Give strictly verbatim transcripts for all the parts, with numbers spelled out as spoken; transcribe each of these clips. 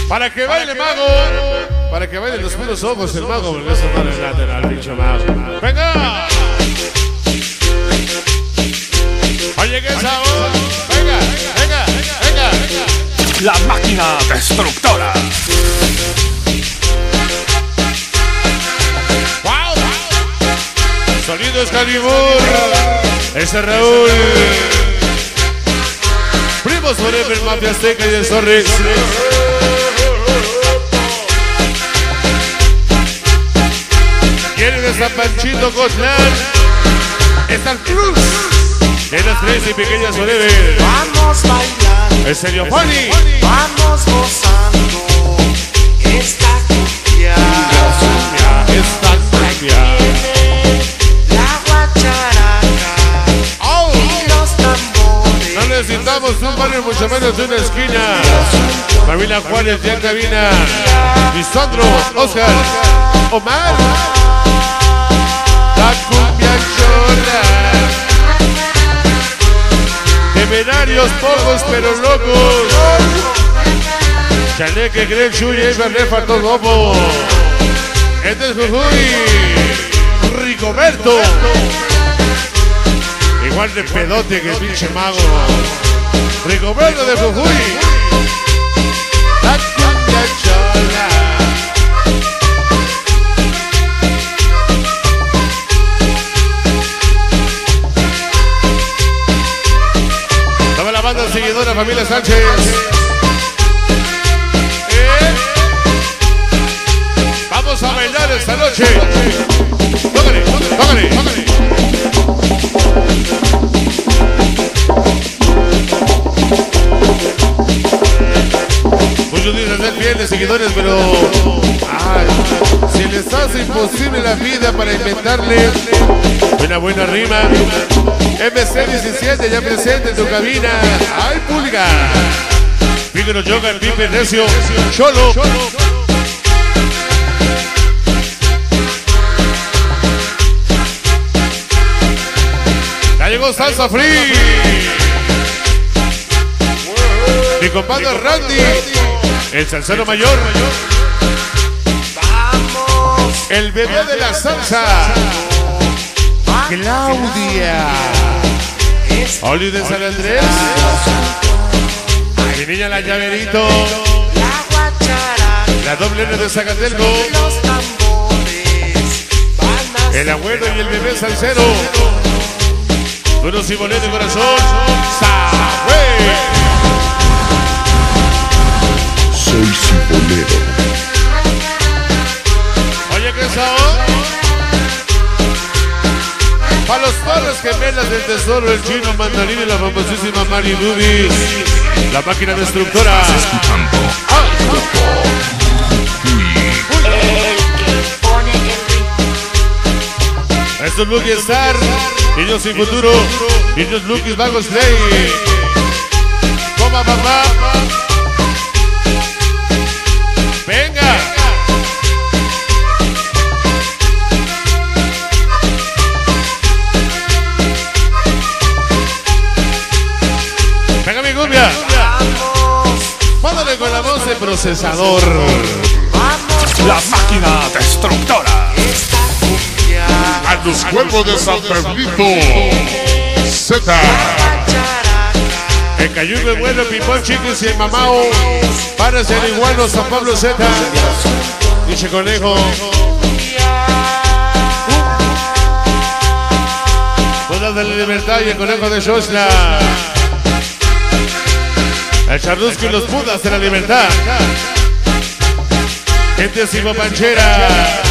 Para que baile mago, para que baile los puros ojos el mago, porque eso no le laten al bicho mago. ¡Venga! Oye, ¿qué es ahora? Venga, venga, venga, venga. La máquina destructora. ¡Wow! Sonido Excalibur. Ese es Raúl. Primos Forever, Mafia Azteca y el Zorris. Quieren esa Panchito Cotlán. Está el plus de las tres y pequeñas Forever. Vamos bailando, El serio Fanny. vamos gozando esta cumbia. Esta cumbia. La guacharaca ¡Oh! y los tambores. No necesitamos un barrio, mucho menos de una esquina. Familia Juárez ya en cabina. Lisandro, Oscar, Omar. La cumbia chora. Temerarios, pocos pero locos. Chaneque, Greg, Chuya, Iber, Faltó Gobo. Este es Jujuy. Rigoberto. Igual de pedote que el pinche mago. Rigoberto de Jujuy. La cumbia chola. Toda la banda seguidora, familia Sánchez. ¿Eh? Vamos a bailar esta noche. Tócale, tócale, tócale. Muchos dicen ser fieles seguidores, pero ay, si les hace imposible la vida para inventarle una buena rima. M C diecisiete ya presente en tu cabina. ¡Ay, pulga! Fígaros, Yoga, Pipe, Recio, Cholo. Ya llegó Salsa Free. Mi compadre Randy, el salsero mayor. Vamos, El bebé de la salsa, Claudia. Oli de San Andrés. Mi niña la Llaverito. la guacharaca La doble N de Zacatelco. y los tambores van a El abuelo y el bebé salsero. Unos y boletos de corazón. ¡Sabe! Soy cibolero. Oye, ¿qué es ahora? Para los padres gemelas del tesoro, el chino mandarín y la famosísima Mari Lubis. La máquina destructora. Esto es Lucky Star. Niños sin futuro. Niños Lucky Vagos Play. Toma, papá. Venga. Venga mi cumbia. Mándale con la voz de procesador. La máquina destructora. esta cumbia. A los cuervos de San Pedrito. Z. Guacharaca El Cayuco es bueno, Pipón, Chiquis y el Mamao. Para ser igual San Pablo Z. Dice Conejo. Bodas de la Libertad y el Conejo de Xosla. El Charrusco y los Pudas de la Libertad. Gente Panchera.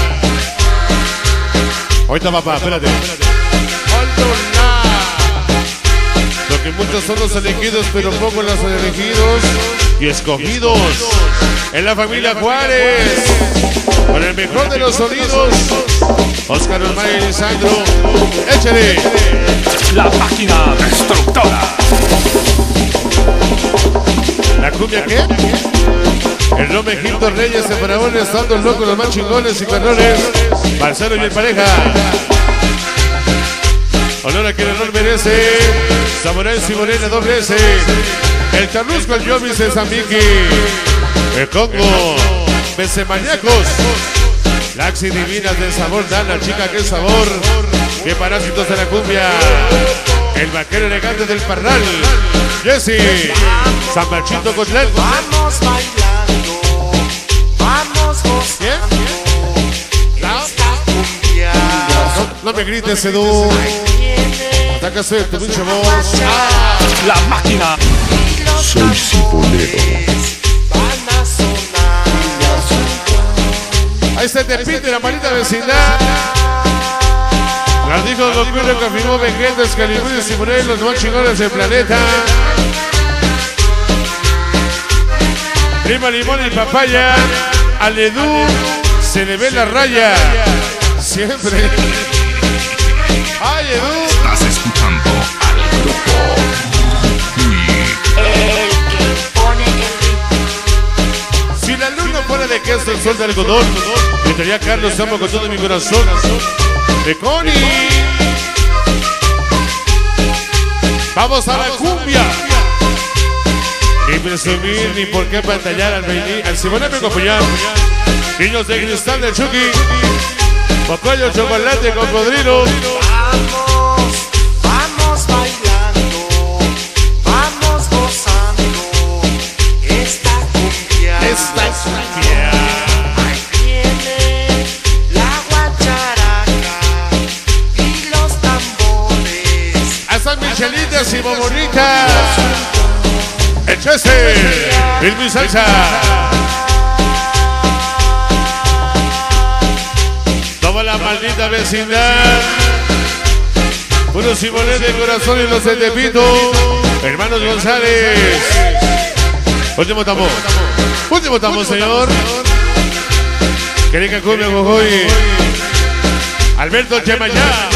Ahorita, papá, espérate. Lo que muchos son los elegidos, pero pocos los elegidos y escogidos. En la familia Juárez, con el mejor de los sonidos, Oscar Ormay y Lisandro. Échale. La máquina destructora. ¿La cumbia qué? El nombre Egipto Reyes, de Faraones, estando locos los más chingones y perrones. Marcelo y el pareja. Honor a quien el honor merece. Samurai Simorena doble S. El Charrusco, el Yomis de San Vicky. El Congo, Besemaniacos, Laxi Divinas de sabor, Dana, chica, qué sabor, qué parásitos de la cumbia. El vaquero elegante del Parral, Jesse, San Machito Cotlán. Vamos bailando, vamos gozando esta cumbia. No, no me grites, Edu. Atácase tu pinche voz. La máquina. Soy Cibolero. Van a sonar. Ahí se te pide la maldita vecindad. Las dijo Goku, lo confirmó Vegeta, Excalibur y Simurel, los más chingones del planeta. Prima Limón y Papaya. Al Edu se le ve la raya. Siempre. ¡Ay, Edu! Estás escuchando al grupo. El que pone el Si la luna fuera de queso, el sol de algodón, gritaría Carlos, te amo con todo mi corazón. De Connie. Vamos a la cumbia. Ni presumir, ni por qué pantallar al Bailí, al Simón me acompañar. Niños de cristal de Chucky, Pocoyo, chocolate, cocodrilo. Vamos, vamos bailando, vamos gozando esta cumbia. Esta cumbia. Ahí viene la guacharaca y los tambores. A San Michelitas y Momonitas. Echese, el mi salsa. Toma la maldita vecindad. Unos simones de corazón y los de Tepito. Hermanos González. Último tambor. Último tambor, señor. Querica Cumbia, Jojoy. Alberto Chemayá.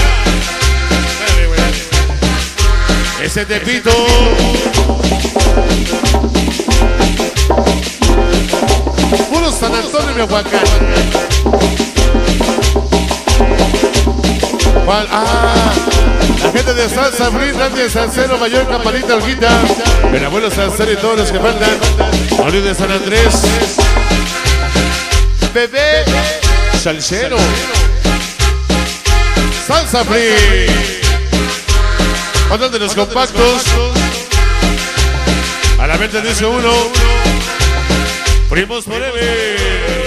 Ese Tepito. Puro San Antonio, Michoacán. Juan, ah, la gente de Salsa Brin, Randy Salcero, Mayor, Campanita, Olguita, el abuelo Salcero y todos los que faltan. Oli de San Andrés. Bebé Salcero. Salsa Brin. Otro de los compactos. A la mente dice uno. Primos Forever.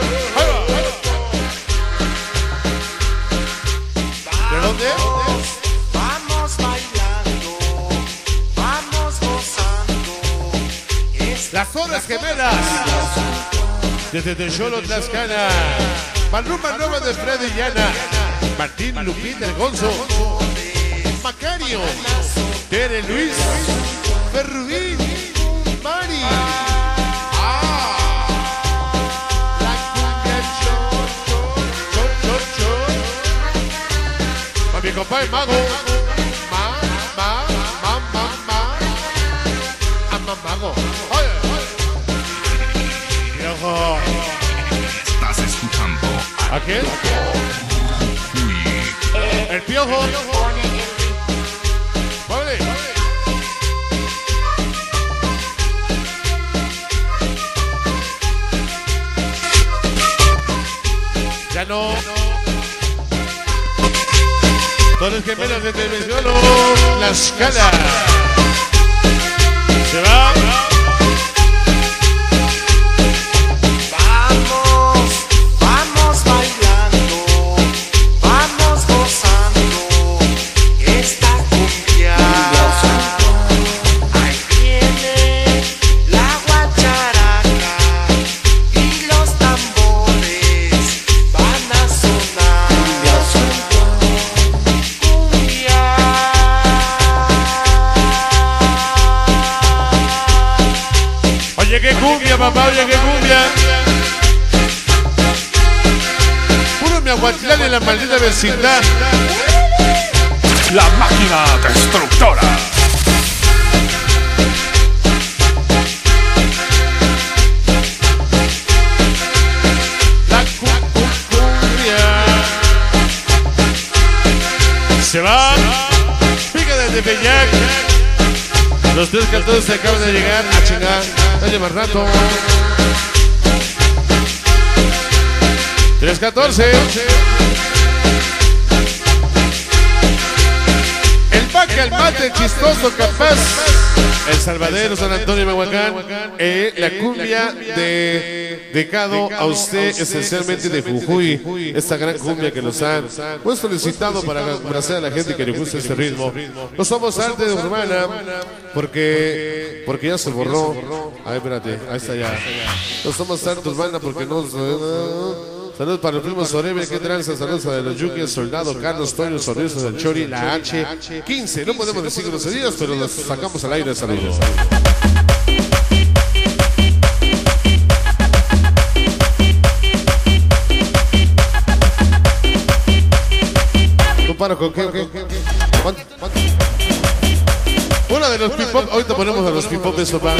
¿De dónde? Vamos bailando, vamos gozando esta Las Zonas Gemelas. Desde Techolo, Tlaxcala. Maluma Nueva de Freddy y Ana. Martín Lupín del Gonzo. Macario. Tere Luis. Ferrudín. Mari. Mi compadre Mago. Ma, ma, ma, ma, ma. Ama Mago. Oye, oye. Viejo. Estás escuchando ¿A quién? El Piojo. Muévele. Ya no. Torres Gemelas de Televisión, La Escala. Se va. Vamos, vamos bailando, vamos gozando esta cumbia. Ahí viene la guacharaca y los tambores van a sonar. Oye, qué cumbia, papá, oye, qué cumbia. Puro Miahuatlán en la maldita vecindad. La máquina destructora. La cu cu cumbia. Se va. Pica de Tepeyac. Los tres cantones se acaban de llegar a chingar. No lleva rato. tres catorce. El vaca, el mate, chistoso, capaz. El Salvadero, San Antonio, Mehuacán. Eh, la cumbia de dedicado a usted, esencialmente de Jujuy. Esta gran cumbia que nos han pues solicitado para abrazar a la gente que le gusta este ritmo. No somos arte de urbana porque porque ya se borró. Ay, espérate, ahí está ya. No somos arte urbana porque no. Saludos para los primos Orebe, que tranza, saludos para los Yuki, Soldado, Carlos, Toño, Sorriso del Chori, la H quince. No podemos decir groserías, pero los sacamos al aire. Saludos. ¿Tú paro con qué? qué, qué? ¿Cuánto? ¿Cuánto? Una de los pip-pop, ahorita ponemos a los pip-pop de sopa.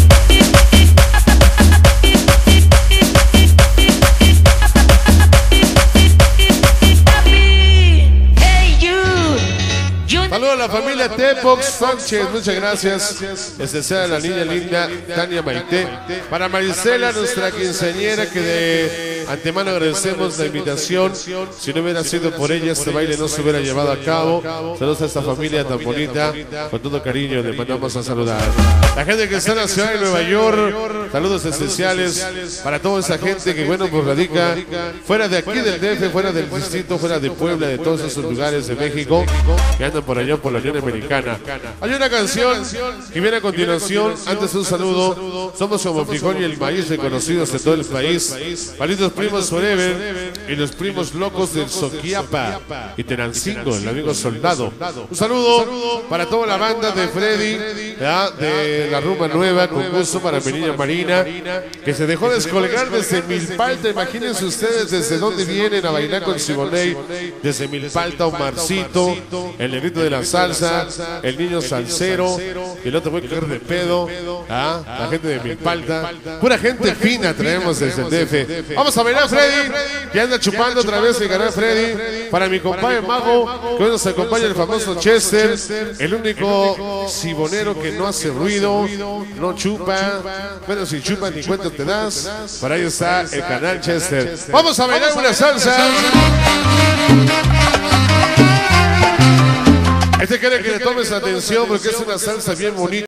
Saludos a la familia Tepox Sánchez, muchas gracias. Especial a la niña linda Tania Maite. Para Marisela, nuestra quinceañera, que de antemano agradecemos la invitación. Si no hubiera sido por ella, este baile no se hubiera llevado a cabo. Saludos a esta familia tan bonita. Con todo cariño le mandamos a saludar. La gente que está en la ciudad de Nueva York, saludos especiales para toda esa gente que, bueno, pues radica fuera de aquí del D F, fuera del distrito, fuera de Puebla, de todos esos lugares de México, que andan por allá por la Unión Americana. Hay una canción que viene a continuación. Antes un saludo. Somos como frijol y el maíz, reconocidos en todo el país. Palitos primos Forever y los primos locos del Soquiapa y Tenancingo, el amigo Soldado. Un saludo para toda la banda de Freddy, ¿ya? De la Rumba Nueva, con gusto para mi niña Marina, que se dejó descolgar desde Milpalta. Imagínense ustedes desde dónde vienen a bailar con Siboney. Desde Milpalta, Omarcito, el negrito de la salsa, el niño salsero, y el otro fue caer de pedo, ¿ah? La gente de Milpalta, pura gente fina traemos desde el D F. Vamos a bailar, Freddy, que anda chupando otra vez el canal Freddy. Para mi compadre Mago, que hoy nos acompaña el famoso Chester, el único sibonero que no hace ruido, no chupa. Bueno, si chupa ni cuenta te das. Para ahí está el canal Chester. Vamos a bailar una salsa. Este quiere que le tomes atención porque es una salsa bien bonita.